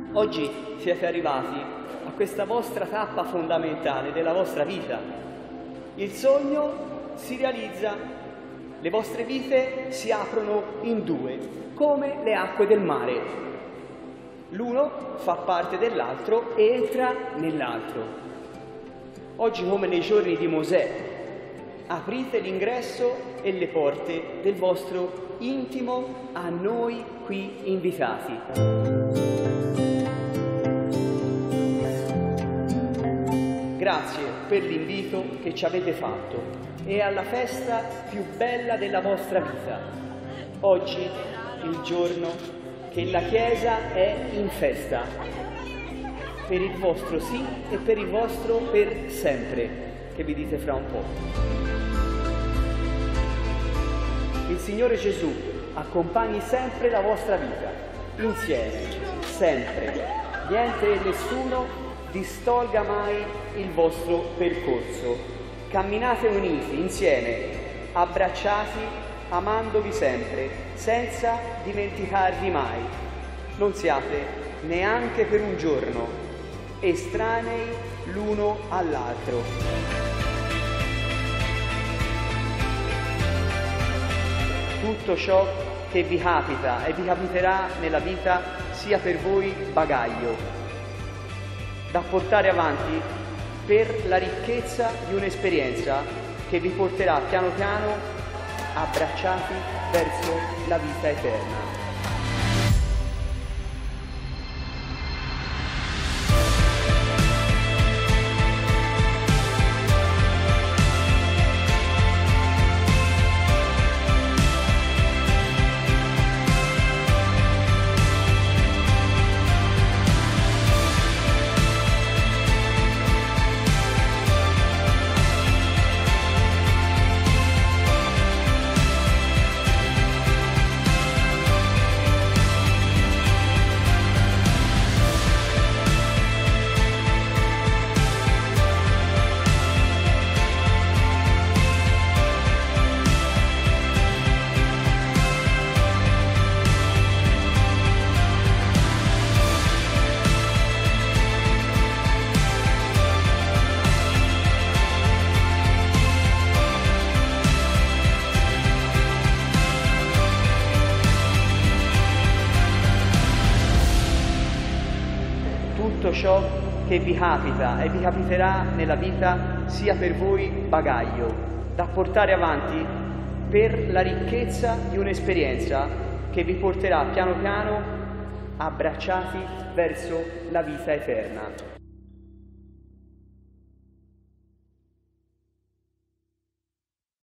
Oggi siete arrivati a questa vostra tappa fondamentale della vostra vita. Il sogno si realizza, le vostre vite si aprono in due, come le acque del mare. L'uno fa parte dell'altro e entra nell'altro. Oggi, come nei giorni di Mosè, aprite l'ingresso e le porte del vostro intimo a noi qui invitati. Grazie per l'invito che ci avete fatto e alla festa più bella della vostra vita. Oggi è il giorno che la Chiesa è in festa, per il vostro sì e per il vostro per sempre, che vi dite fra un po'. Il Signore Gesù accompagni sempre la vostra vita, insieme, sempre. Niente e nessuno distolga mai il vostro percorso. Camminate uniti, insieme, abbracciati, amandovi sempre, senza dimenticarvi mai. Non siate neanche per un giorno estranei l'uno all'altro. Tutto ciò che vi capita e vi capiterà nella vita sia per voi bagaglio da portare avanti per la ricchezza di un'esperienza che vi porterà piano piano abbracciati verso la vita eterna. Tutto ciò che vi capita e vi capiterà nella vita sia per voi bagaglio da portare avanti per la ricchezza di un'esperienza che vi porterà piano piano abbracciati verso la vita eterna.